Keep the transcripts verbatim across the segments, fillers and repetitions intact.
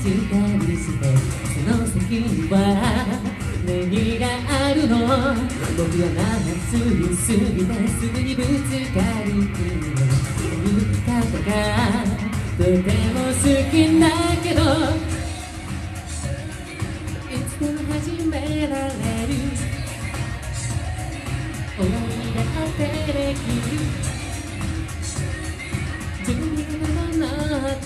りしてその先には何があるの。僕はまっすぐ過ぎてすぐにぶつかる君の言い方がとても好きだけど、いつでも始められる終わりだってできる準備が整ったら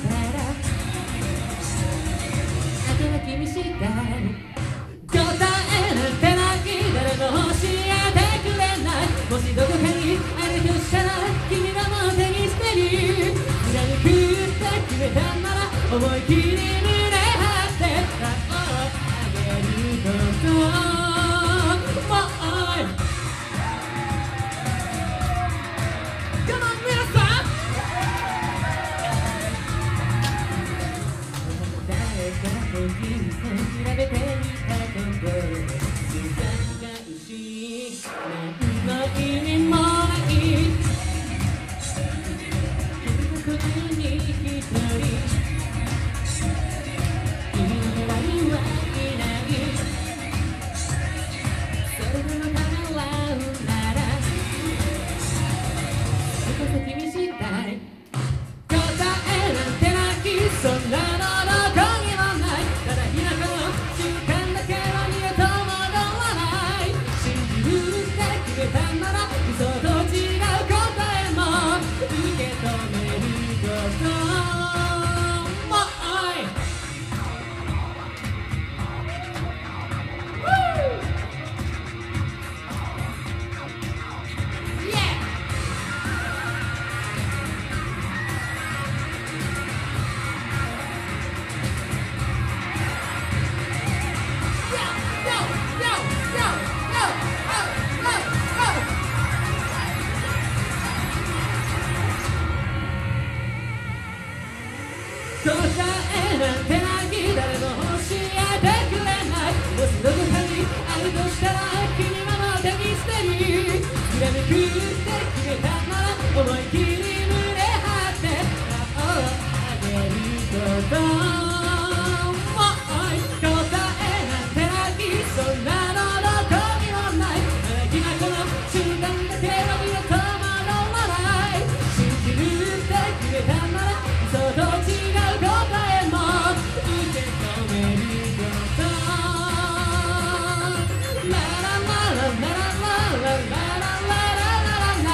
あとは君次第。答えなんてない誰も教えてくれない。もしどこかにあるとしたら君がもう手にしてる。貫くって決めたなら思い切り胸張って歌をあげることもうCome on皆さん。誰かと君と比べてみたこと時間が失い何の意味もない君のことに一人君の願いはいないそれでも叶わうなら君次第。答えなんてないそんなのどこにもない。ただ田舎の習慣だけは二度と戻らない。信じるって決めたなら嘘と違う答えも受け止めることもい。答えなんてない誰も教えてくれない。もしどこかにあるとしたら君はもう手にしてる。貫くって決めたなら思い切り胸張って顔を上げることもい。答えなんてないそんなのどこにもない。きなこの瞬間だけは二度と戻らない。信じるって決めたなら嘘と違う答えも受け止めることララララララララララララ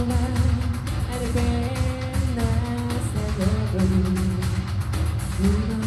うん